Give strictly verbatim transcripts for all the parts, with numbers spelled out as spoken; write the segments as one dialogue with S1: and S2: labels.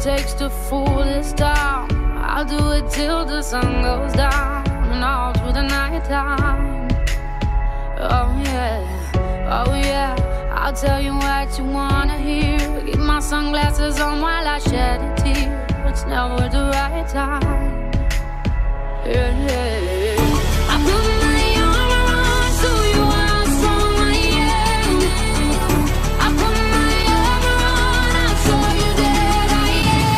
S1: takes to fool this town. I'll do it till the sun goes down and all through the night time. Oh yeah, oh yeah, I'll tell you what you wanna hear. Keep my sunglasses on while I shed a tear. It's never the right time. Yeah, yeah. I put my arm around so you how strong I am. I put my arm around, I'll show you that I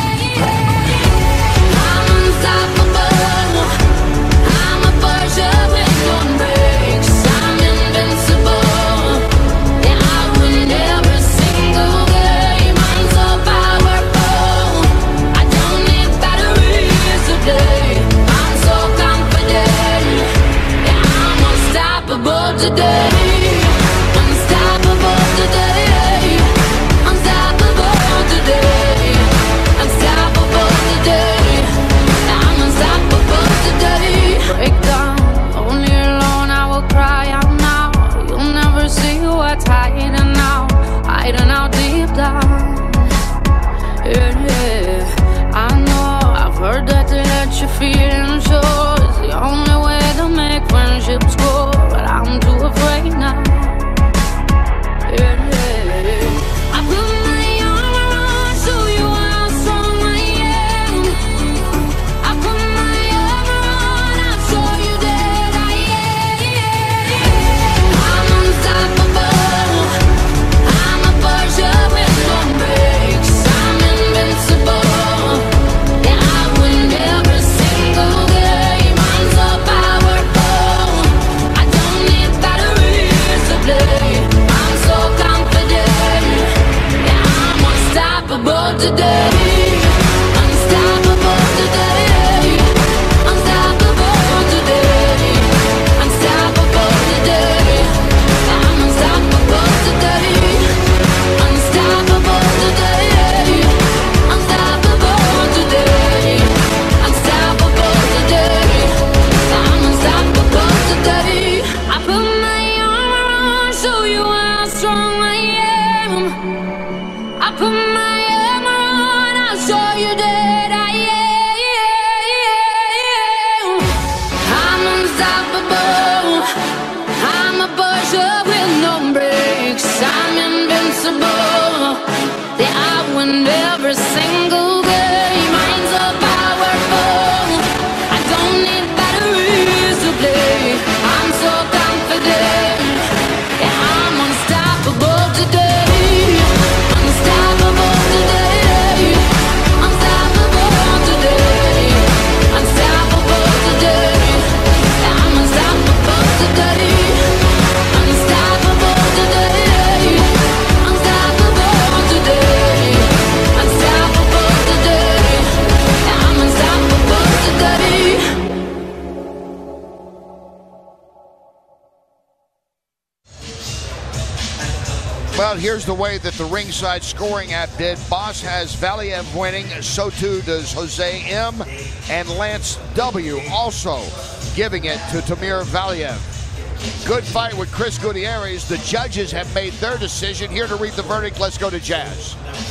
S1: am. I'm unstoppable. I'm a Porsche with no brakes. I'm invincible. Yeah, I win every single game. I'm so powerful. I don't need batteries today. I'm so confident. Yeah, I'm unstoppable today. Unstoppable today. Unstoppable today. Unstoppable today. I'm unstoppable today. Break down, only alone I will cry out now. You'll never see what's hiding out, hiding out deep down. Yeah, yeah. I know, I've heard that to let you feel and show is the only way to make friendships grow, but I'm too afraid now. Yeah, yeah. I put my arm around, show you how strong I am. I put my arm around, I'll show you that I am. I'm unstoppable. I'm a Porsche with no brakes. I'm invincible. Yeah, I win every single game. I'm so powerful. I don't need batteries to play. I'm so confident. Yeah, I'm unstoppable today. Unstoppable today. Unstoppable today. Unstoppable today. I'm unstoppable today. Unstoppable today. Unstoppable today. Unstoppable today. I'm unstoppable today. I put my arm around, show you how strong I am. I put my arm around, I'll show you that I am. I'm unstoppable. I'm a Porsche with no brakes. I'm invincible. Yeah, I win every single game. I'm so powerful. I don't need batteries to play. I'm so confident. Yeah, I'm unstoppable today. Unstoppable today. Unstoppable today. Unstoppable today. Yeah, I'm unstoppable today. Unstoppable today. Unstoppable today. Unstoppable today. Yeah, I'm unstoppable today.
S2: Well, here's the way that the ringside scoring app did. Boss has Valiev winning, so too does Jose M. And Lance W. also giving it to Tamir Valiev. Good fight with Chris Gutierrez. The judges have made their decision. Here to read the verdict, let's go to Jazz.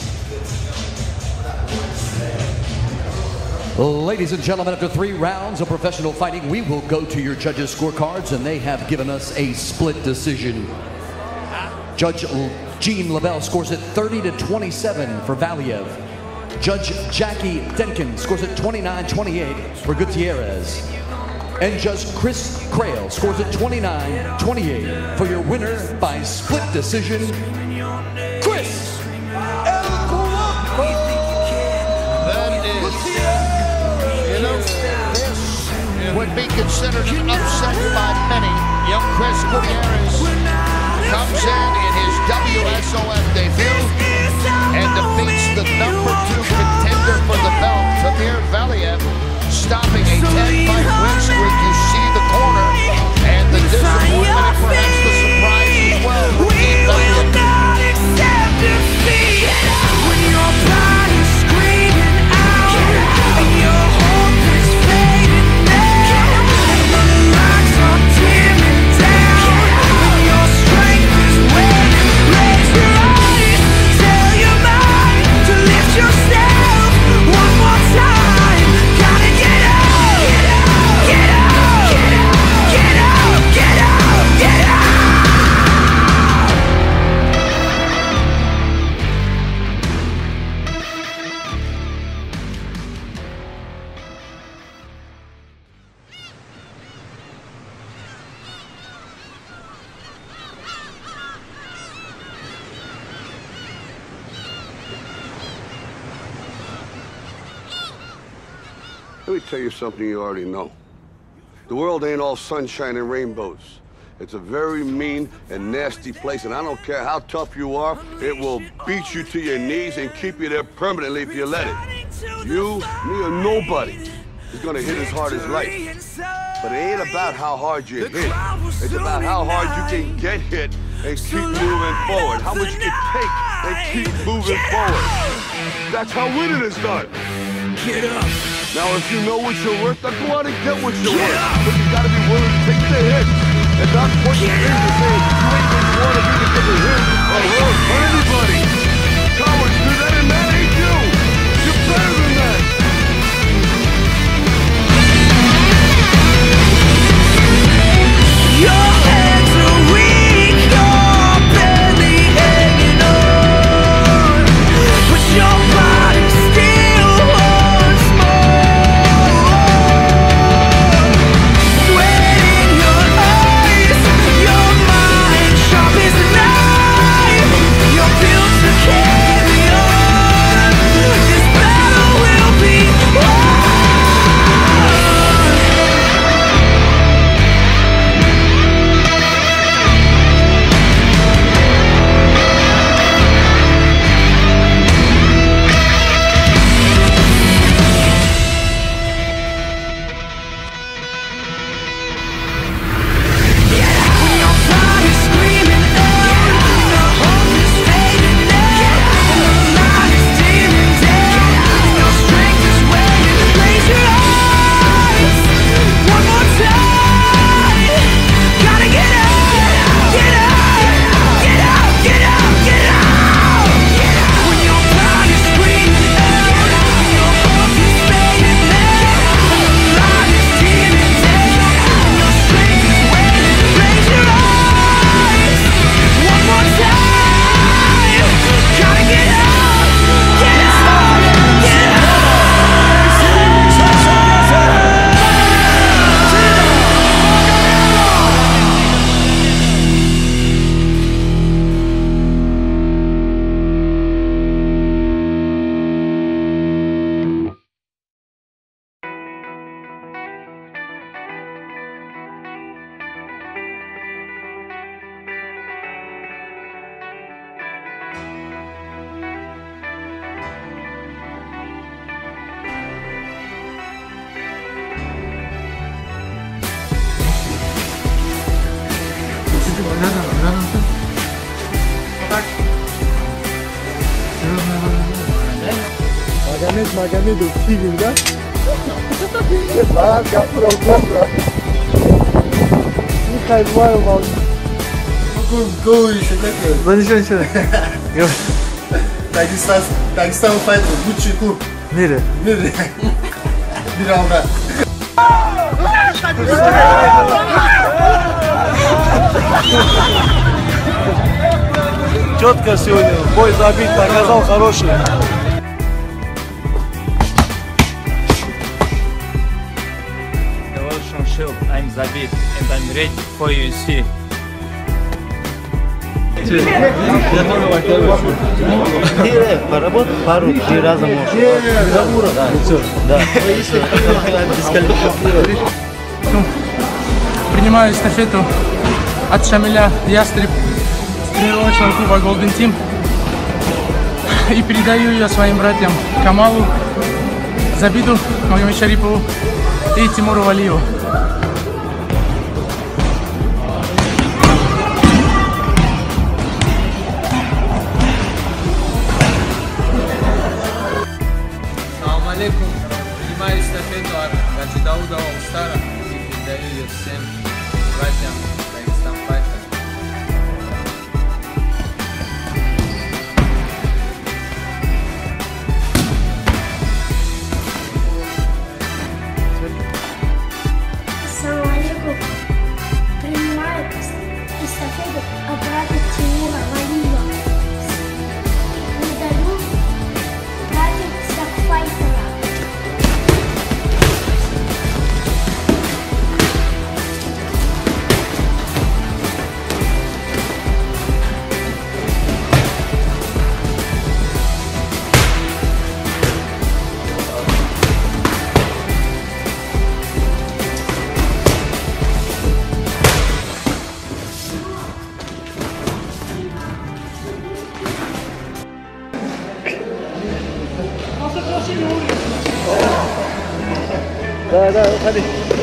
S3: Ladies and gentlemen, after three rounds of professional fighting, we will go to your judges' scorecards, and they have given us a split decision. Judge Gene Lavelle scores it thirty to twenty-seven for Valiev. Judge Jackie Denkin scores it twenty-nine twenty-eight for Gutierrez. And Judge Chris Crail scores it twenty-nine twenty-eight for your winner by split decision, Chris El Coloco.
S2: That is, you know, this would be considered an upset by many. Young Chris Gutierrez comes in in his W S O F debut and defeats the number two contender for the belt, Tamir Valiev, stopping a ten-fight win streak. You see the corner and the disappointment and perhaps the surprise as well for Team Valiev.
S4: When your body's screaming out and your hope is fading now, the lights are dimming down and your strength is waning. Raise your eyes, tell your mind to lift yourself
S5: Let me tell you something you already know. The world ain't all sunshine and rainbows. It's a very mean and nasty place, and I don't care how tough you are, it will beat you to your knees and keep you there permanently if you let it. You, me, or nobody is gonna hit as hard as life. But it ain't about how hard you hit. It's about how hard you can get hit and keep moving forward. How much you can take and keep moving forward. That's how winning is done.
S4: Get up.
S5: Now, if you know what you're worth, then go out and get what you're worth. But you gotta be willing to take the hits and not point your finger and say, you ain't what you want to be because of him or her or anybody. Cowards do that, and that ain't you. You're better than that.
S4: Your hands are weak, you're barely hanging on, but your body still wants more. Sweat in your eyes, your mind sharp as a knife. You're built to carry on. This battle will be won.
S6: Magomed, Magomed, o filho, né? Ah, capturou o compra. Não cai no ar, mal. Kogoś, takie.
S7: Będziesz się.
S6: Dagestan, Dagestan fight Gucci-ku.
S7: Nere?
S6: Nere? Bir anda.
S7: Четко сегодня бой забит, показал хороший.
S8: Evolution Shield, I'm Zabit and I'm ready for U F C.
S7: Ты поработал пару-три раза можешь. Да, все, да. Если дисквалифицируешь.
S9: Принимаю эстафету от Шамиля Ястреб с тренировочного клуба Golden Team и передаю ее своим братьям Камалу, Забиду, Магомеду Шарипову и Тимуру Валиеву.
S10: Салам алейкум. Принимаю эстафету от Гаджи Дауда All-Star и передаю ее всем братьям Dagestan Fighter.
S11: Салам алейкум. Принимаю эстафету от брата Тимура Валиева. Передаю братьям Стакфайтера.
S7: Да, да, уходи.